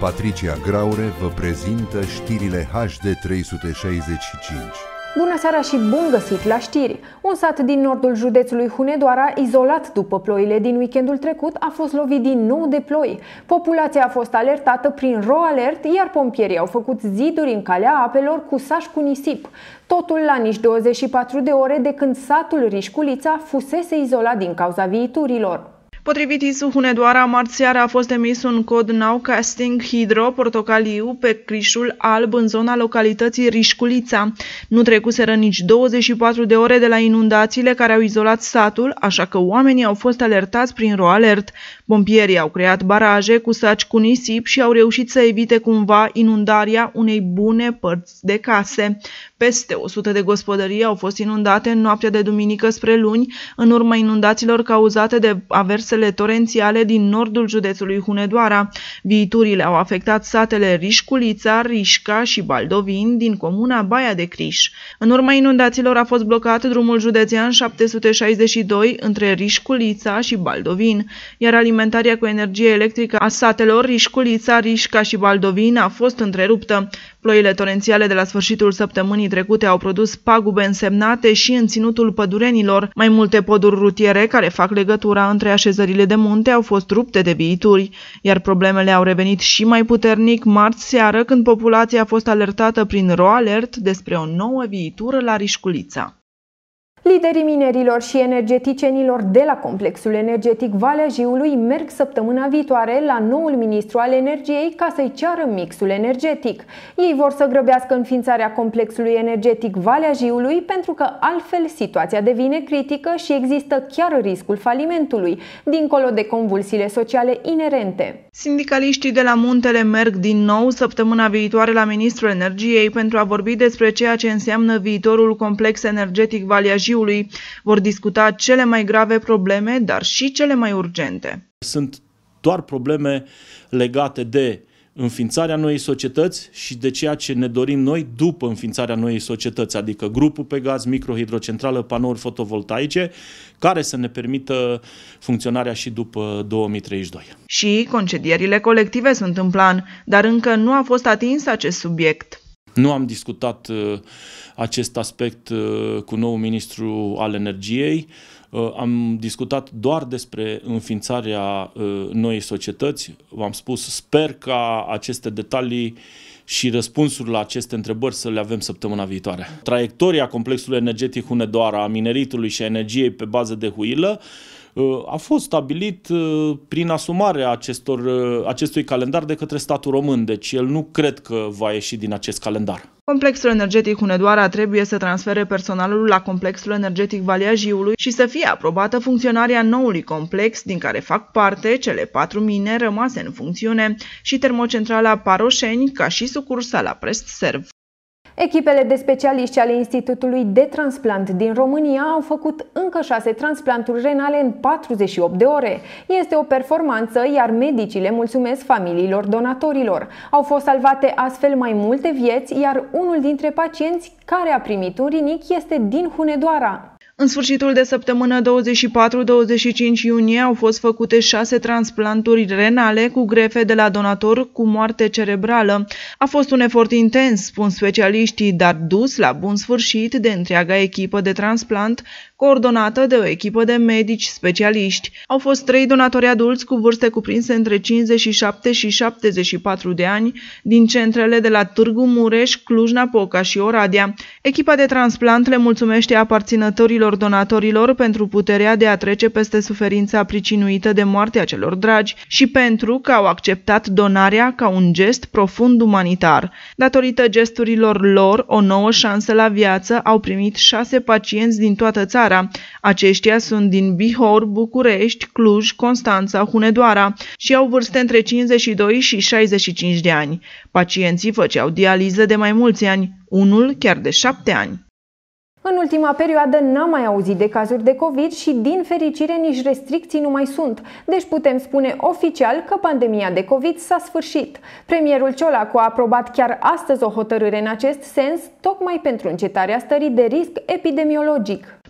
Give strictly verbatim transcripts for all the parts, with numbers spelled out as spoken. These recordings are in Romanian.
Patricia Graure vă prezintă știrile H D trei sute șaizeci și cinci. Bună seara și bun găsit la știri! Un sat din nordul județului Hunedoara, izolat după ploile din weekendul trecut, a fost lovit din nou de ploi. Populația a fost alertată prin ro-alert, iar pompierii au făcut ziduri în calea apelor cu sași cu nisip. Totul la nici douăzeci și patru de ore de când satul Rișculița fusese izolat din cauza viiturilor. Potrivit I S U Hunedoara, marți seara a fost emis un cod nowcasting hidro-portocaliu pe Crișul Alb în zona localității Rișculița. Nu trecuseră nici douăzeci și patru de ore de la inundațiile care au izolat satul, așa că oamenii au fost alertați prin ro-alert. Pompierii au creat baraje cu saci cu nisip și au reușit să evite cumva inundarea unei bune părți de case. Peste o sută de gospodării au fost inundate în noaptea de duminică spre luni, în urma inundațiilor cauzate de aversele torențiale din nordul județului Hunedoara. Viiturile au afectat satele Rișculița, Rișca și Baldovin din comuna Baia de Criș. În urma inundațiilor a fost blocat drumul județean șapte sute șaizeci și doi între Rișculița și Baldovin, iar alimentarea cu energie electrică a satelor Rișculița, Rișca și Baldovin a fost întreruptă. Ploile torențiale de la sfârșitul săptămânii trecute au produs pagube însemnate și în ținutul pădurenilor. Mai multe poduri rutiere care fac legătura între așezările de munte au fost rupte de viituri, iar problemele au revenit și mai puternic marți seară când populația a fost alertată prin ro-alert despre o nouă viitură la Rișculița. Liderii minerilor și energeticienilor de la complexul energetic Valea Jiului merg săptămâna viitoare la noul ministru al energiei ca să-i ceară mixul energetic. Ei vor să grăbească înființarea complexului energetic Valea Jiului pentru că altfel situația devine critică și există chiar riscul falimentului, dincolo de convulsiile sociale inerente. Sindicaliștii de la Muntele merg din nou săptămâna viitoare la ministrul energiei pentru a vorbi despre ceea ce înseamnă viitorul complex energetic Valea Jiului. Vor discuta cele mai grave probleme, dar și cele mai urgente. Sunt doar probleme legate de înființarea noii societăți și de ceea ce ne dorim noi după înființarea noii societăți, adică grupul pe gaz, microhidrocentrală, panouri fotovoltaice, care să ne permită funcționarea și după două mii treizeci și doi. Și concedierile colective sunt în plan, dar încă nu a fost atins acest subiect. Nu am discutat uh, acest aspect uh, cu noul ministru al energiei. Uh, am discutat doar despre înființarea uh, noii societăți. V-am spus, sper ca aceste detalii și răspunsuri la aceste întrebări să le avem săptămâna viitoare. Traiectoria complexului energetic Hunedoara, a mineritului și a energiei pe bază de huilă a fost stabilit prin asumarea acestor, acestui calendar de către statul român, deci el nu cred că va ieși din acest calendar. Complexul energetic Hunedoara trebuie să transfere personalul la complexul energetic Valea Jiului și să fie aprobată funcționarea noului complex, din care fac parte cele patru mine rămase în funcțiune și termocentrala Paroșeni, ca și sucursala Prestserv. Echipele de specialiști ale Institutului de Transplant din România au făcut încă șase transplanturi renale în patruzeci și opt de ore. Este o performanță, iar medicii le mulțumesc familiilor donatorilor. Au fost salvate astfel mai multe vieți, iar unul dintre pacienți care a primit un rinic este din Hunedoara. În sfârșitul de săptămână douăzeci și patru douăzeci și cinci iunie au fost făcute șase transplanturi renale cu grefe de la donator cu moarte cerebrală. A fost un efort intens, spun specialiștii, dar dus la bun sfârșit de întreaga echipă de transplant, coordonată de o echipă de medici specialiști. Au fost trei donatori adulți cu vârste cuprinse între cincizeci și șapte și șaptezeci și patru de ani din centrele de la Târgu Mureș, Cluj-Napoca și Oradea. Echipa de transplant le mulțumește aparținătorilor donatorilor pentru puterea de a trece peste suferința pricinuită de moartea celor dragi și pentru că au acceptat donarea ca un gest profund umanitar. Datorită gesturilor lor, o nouă șansă la viață au primit șase pacienți din toată țara. Aceștia sunt din Bihor, București, Cluj, Constanța, Hunedoara și au vârste între cincizeci și doi și șaizeci și cinci de ani. Pacienții făceau dializă de mai mulți ani, unul chiar de șapte ani. În ultima perioadă n-am mai auzit de cazuri de COVID și, din fericire, nici restricții nu mai sunt. Deci putem spune oficial că pandemia de COVID s-a sfârșit. Premierul Ciolacu a aprobat chiar astăzi o hotărâre în acest sens, tocmai pentru încetarea stării de risc epidemiologic.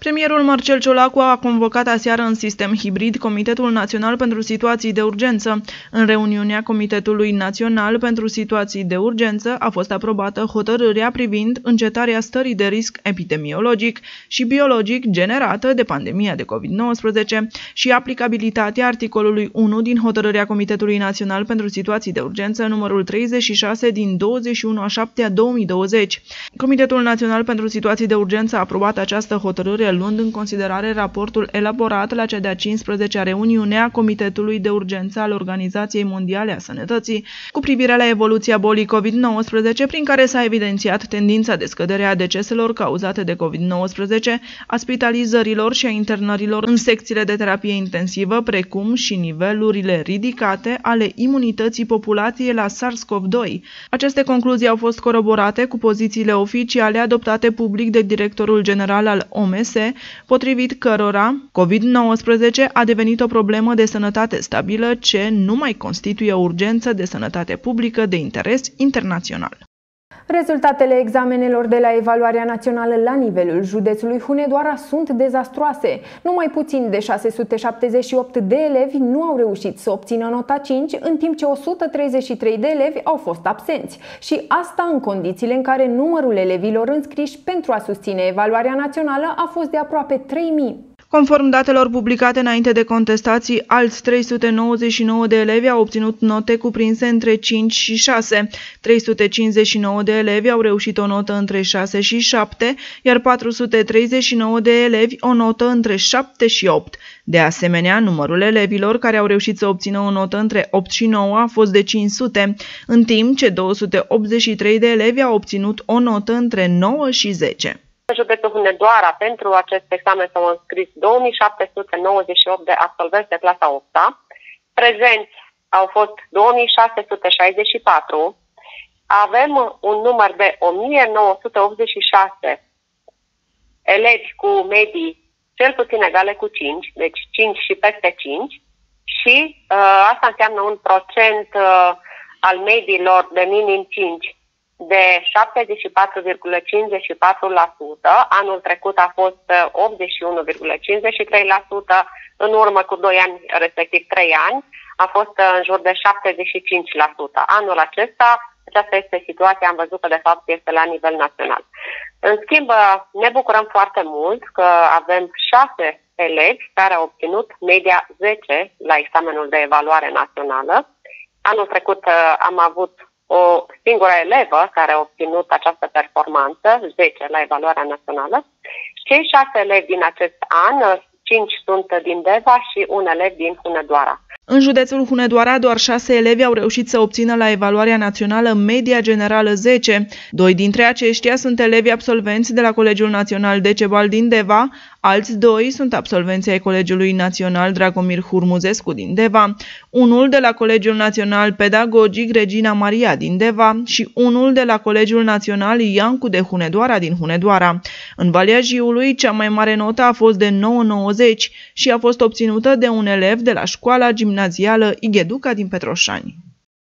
Premierul Marcel Ciolacu a convocat aseară în sistem hibrid Comitetul Național pentru Situații de Urgență. În reuniunea Comitetului Național pentru Situații de Urgență a fost aprobată hotărârea privind încetarea stării de risc epidemiologic și biologic generată de pandemia de covid nouăsprezece și aplicabilitatea articolului unu din hotărârea Comitetului Național pentru Situații de Urgență numărul treizeci și șase din douăzeci și unu a șaptea două mii douăzeci. Comitetul Național pentru Situații de Urgență a aprobat această hotărâre luând în considerare raportul elaborat la cea de-a cincisprezecea reuniune a Comitetului de Urgență al Organizației Mondiale a Sănătății cu privire la evoluția bolii covid nouăsprezece, prin care s-a evidențiat tendința de scădere a deceselor cauzate de covid nouăsprezece, a spitalizărilor și a internărilor în secțiile de terapie intensivă, precum și nivelurile ridicate ale imunității populației la SARS-CoV doi. Aceste concluzii au fost coroborate cu pozițiile oficiale adoptate public de directorul general al O M S, potrivit cărora covid nouăsprezece a devenit o problemă de sănătate stabilă ce nu mai constituie o urgență de sănătate publică de interes internațional. Rezultatele examenelor de la evaluarea națională la nivelul județului Hunedoara sunt dezastroase. Numai puțin de șase sute șaptezeci și opt de elevi nu au reușit să obțină nota cinci, în timp ce o sută treizeci și trei de elevi au fost absenți. Și asta în condițiile în care numărul elevilor înscriși pentru a susține evaluarea națională a fost de aproape trei mii. Conform datelor publicate înainte de contestații, alți trei sute nouăzeci și nouă de elevi au obținut note cuprinse între cinci și șase, trei sute cincizeci și nouă de elevi au reușit o notă între șase și șapte, iar patru sute treizeci și nouă de elevi o notă între șapte și opt. De asemenea, numărul elevilor care au reușit să obțină o notă între opt și nouă a fost de cinci sute, în timp ce două sute optzeci și trei de elevi au obținut o notă între nouă și zece. În județul Hunedoara, pentru acest examen s-au înscris două mii șapte sute nouăzeci și opt de absolvenți de clasa a opta, prezenți au fost două mii șase sute șaizeci și patru, avem un număr de o mie nouă sute optzeci și șase elevi cu medii cel puțin egale cu cinci, deci cinci și peste cinci, și uh, asta înseamnă un procent uh, al mediilor de minim cinci de șaptezeci și patru virgulă cincizeci și patru la sută, anul trecut a fost optzeci și unu virgulă cincizeci și trei la sută, în urmă cu doi ani, respectiv trei ani, a fost în jur de șaptezeci și cinci la sută. Anul acesta, aceasta este situația, am văzut că de fapt este la nivel național. În schimb, ne bucurăm foarte mult că avem șase elevi care au obținut media zece la examenul de evaluare națională. Anul trecut am avut o singură elevă care a obținut această performanță, zece la evaluarea națională. Cei șase elevi din acest an, cinci sunt din Deva și un elev din Hunedoara. În județul Hunedoara, doar șase elevi au reușit să obțină la evaluarea națională media generală zece. Doi dintre aceștia sunt elevi absolvenți de la Colegiul Național Decebal din Deva, alți doi sunt absolvenți ai Colegiului Național Dragomir Hurmuzescu din Deva, unul de la Colegiul Național Pedagogic Regina Maria din Deva și unul de la Colegiul Național Iancu de Hunedoara din Hunedoara. În Valea Jiului, cea mai mare notă a fost de nouă virgulă nouăzeci și a fost obținută de un elev de la școala gimnazială Igheduca din Petroșani.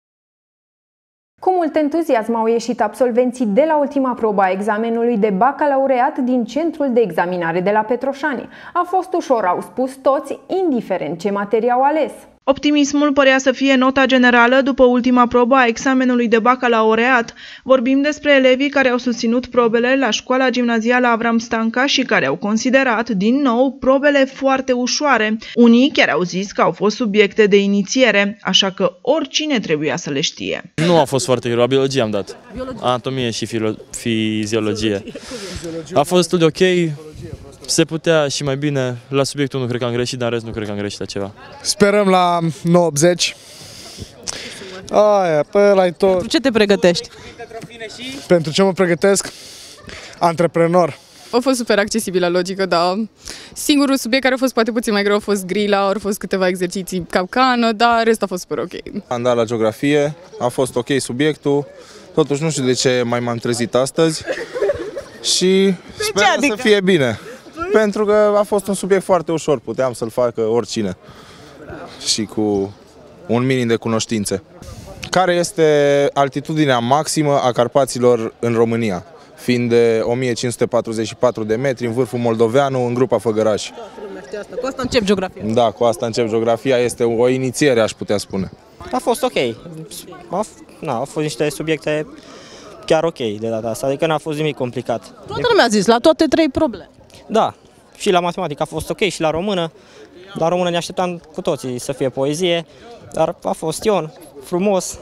Cu mult entuziasm au ieșit absolvenții de la ultima probă a examenului de bacalaureat din Centrul de Examinare de la Petroșani. A fost ușor, au spus toți, indiferent ce materie au ales. Optimismul părea să fie nota generală după ultima probă a examenului de bacalaureat. Vorbim despre elevii care au susținut probele la școala gimnazială Avram Stanca și care au considerat, din nou, probele foarte ușoare. Unii chiar au zis că au fost subiecte de inițiere, așa că oricine trebuia să le știe. Nu a fost foarte greu, biologie am dat. Anatomie și fiziologie. A fost destul de ok. Se putea și mai bine. La subiectul unu cred că am greșit, dar în rest nu cred că am greșit la ceva. Sperăm la nouă optzeci. Aia, pe ăla-i tot. Pentru ce te pregătești? Pentru ce mă pregătesc? Antreprenor. A fost super accesibilă logică, dar singurul subiect care a fost poate puțin mai greu a fost grila, au fost câteva exerciții capcană, dar restul a fost super ok. Am dat la geografie, a fost ok subiectul, totuși nu știu de ce mai m-am trezit astăzi și sper adică? să fie bine. Pentru că a fost un subiect foarte ușor, puteam să-l facă oricine și cu un minim de cunoștințe. Care este altitudinea maximă a Carpaților în România? fiind de o mie cinci sute patruzeci și patru de metri, în vârful moldoveanu, în grupa Făgăraș. Cu asta încep geografia. Da, cu asta încep geografia, este o inițiere, aș putea spune. A fost ok, a, na, au fost niște subiecte chiar ok de data asta, adică n-a fost nimic complicat. Toată lumea a zis, la toate trei probleme. Da, și la matematică a fost ok, și la română. La română ne așteptam cu toții să fie poezie, dar a fost Ion, frumos.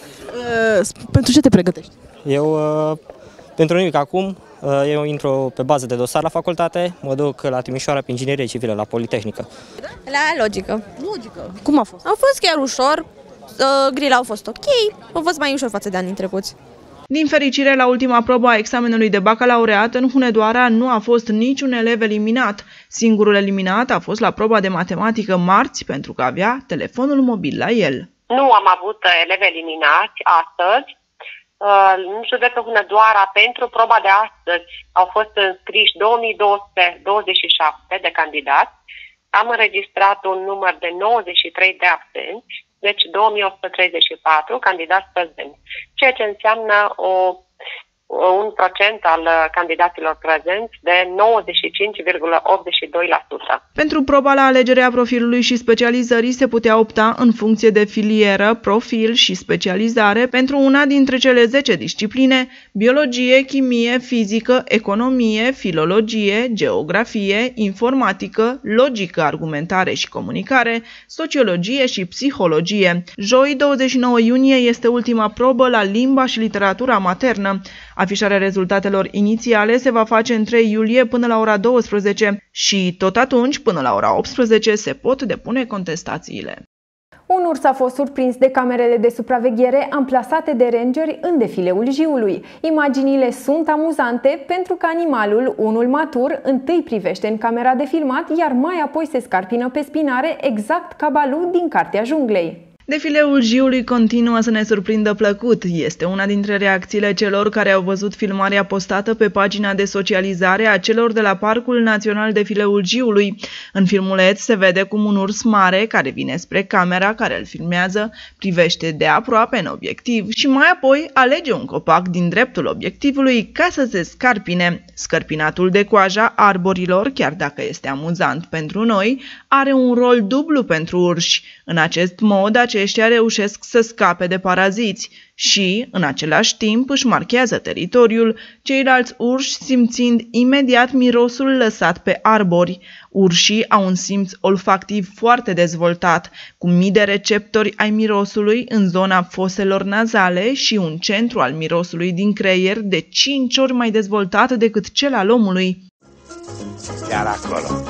Uh, pentru ce te pregătești? Eu, uh, pentru nimic acum, uh, eu intru pe bază de dosar la facultate, mă duc la Timișoara pe inginerie civilă, la Politehnică. La logică. Logică. Cum a fost? A fost chiar ușor, uh, grila au fost ok, a fost mai ușor față de anii trecuți. Din fericire, la ultima probă a examenului de bacalaureat, în Hunedoara nu a fost niciun elev eliminat. Singurul eliminat a fost la proba de matematică marți, pentru că avea telefonul mobil la el. Nu am avut elevi eliminați astăzi. În județul Hunedoara, pentru proba de astăzi, au fost înscriși două mii două sute douăzeci și șapte de candidați. Am înregistrat un număr de nouăzeci și trei de absenți, deci două mii o sută treizeci și patru candidați prezenți, ceea ce înseamnă o, un procent al candidaților prezenți de nouăzeci și cinci virgulă optzeci și doi la sută. Pentru proba la alegerea profilului și specializării se putea opta în funcție de filieră, profil și specializare pentru una dintre cele zece discipline: biologie, chimie, fizică, economie, filologie, geografie, informatică, logică, argumentare și comunicare, sociologie și psihologie. Joi, douăzeci și nouă iunie, este ultima probă la limba și literatura maternă. Afișarea rezultatelor inițiale se va face în trei iulie până la ora douăsprezece și tot atunci, până la ora optsprezece, se pot depune contestațiile. Un urs a fost surprins de camerele de supraveghere amplasate de rangeri în defileul Jiului. Imaginile sunt amuzante pentru că animalul, unul matur, întâi privește în camera de filmat, iar mai apoi se scarpină pe spinare, exact ca Baloo din Cartea Junglei. Defileul Jiului continuă să ne surprindă plăcut. Este una dintre reacțiile celor care au văzut filmarea postată pe pagina de socializare a celor de la Parcul Național Defileul Jiului. În filmuleț se vede cum un urs mare, care vine spre camera care îl filmează, privește de aproape în obiectiv și mai apoi alege un copac din dreptul obiectivului ca să se scarpine. Scărpinatul de coaja arborilor, chiar dacă este amuzant pentru noi, are un rol dublu pentru urși. În acest mod, aceștia reușesc să scape de paraziți și, în același timp, își marchează teritoriul, ceilalți urși simțind imediat mirosul lăsat pe arbori. Urșii au un simț olfactiv foarte dezvoltat, cu mii de receptori ai mirosului în zona foselor nazale și un centru al mirosului din creier de cinci ori mai dezvoltat decât cel al omului. Iar acolo.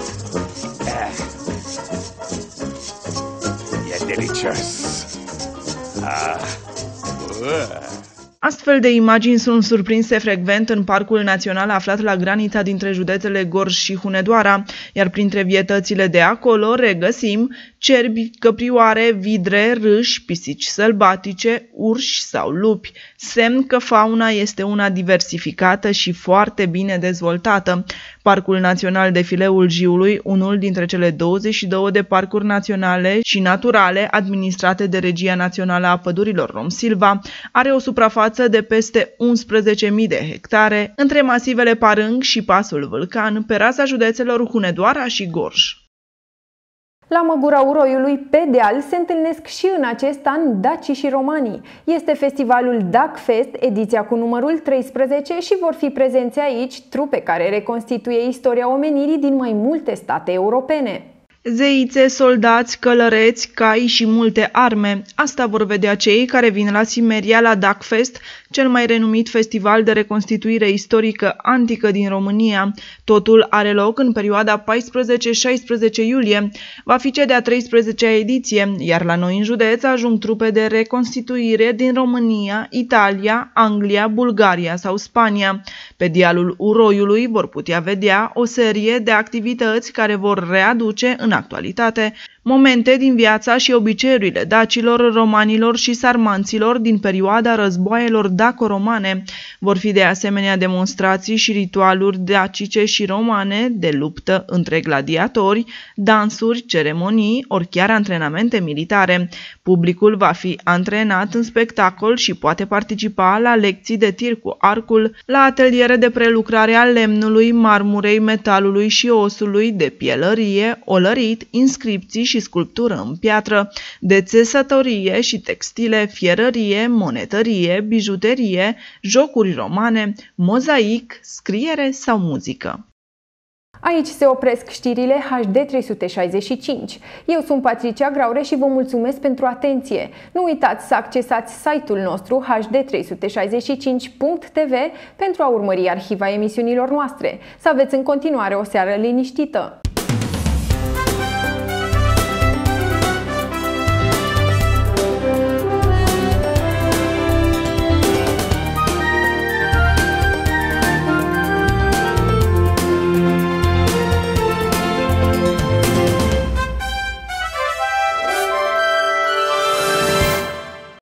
E delicios. Ah. Uh. Astfel de imagini sunt surprinse frecvent în Parcul Național aflat la granița dintre județele Gorj și Hunedoara, iar printre vietățile de acolo regăsim cerbi, căprioare, vidre, râși, pisici sălbatice, urși sau lupi, semn că fauna este una diversificată și foarte bine dezvoltată. Parcul Național Defileul Jiului, unul dintre cele douăzeci și două de parcuri naționale și naturale administrate de Regia Națională a Pădurilor Rom-Silva, are o suprafață de peste unsprezece mii de hectare, între masivele Parâng și Pasul Vâlcan, pe raza județelor Hunedoara și Gorj. La Măgura Uroiului, pe deal, se întâlnesc și în acest an dacii și romanii. Este festivalul Duck Fest, ediția cu numărul treisprezece, și vor fi prezenți aici trupe care reconstituie istoria omenirii din mai multe state europene. Zeițe, soldați, călăreți, cai și multe arme. Asta vor vedea cei care vin la Simeria la Duck Fest, cel mai renumit festival de reconstituire istorică antică din România. Totul are loc în perioada paisprezece șaisprezece iulie. Va fi cea de-a treisprezecea ediție, iar la noi în județ ajung trupe de reconstituire din România, Italia, Anglia, Bulgaria sau Spania. Pe dealul Uroiului vor putea vedea o serie de activități care vor readuce în actualitate Momente din viața și obiceiurile dacilor, romanilor și sarmanților din perioada războaielor daco-romane. Vor fi de asemenea demonstrații și ritualuri dacice și romane de luptă între gladiatori, dansuri, ceremonii, ori chiar antrenamente militare. Publicul va fi antrenat în spectacol și poate participa la lecții de tir cu arcul, la ateliere de prelucrare a lemnului, marmurei, metalului și osului, de pielărie, olărit, inscripții și sculptură în piatră, de țesătorie și textile, fierărie, monetărie, bijuterie, jocuri romane, mozaic, scriere sau muzică. Aici se opresc știrile H D trei sute șaizeci și cinci. Eu sunt Patricia Graure și vă mulțumesc pentru atenție. Nu uitați să accesați site-ul nostru H D trei sute șaizeci și cinci punct T V pentru a urmări arhiva emisiunilor noastre. Să aveți în continuare o seară liniștită!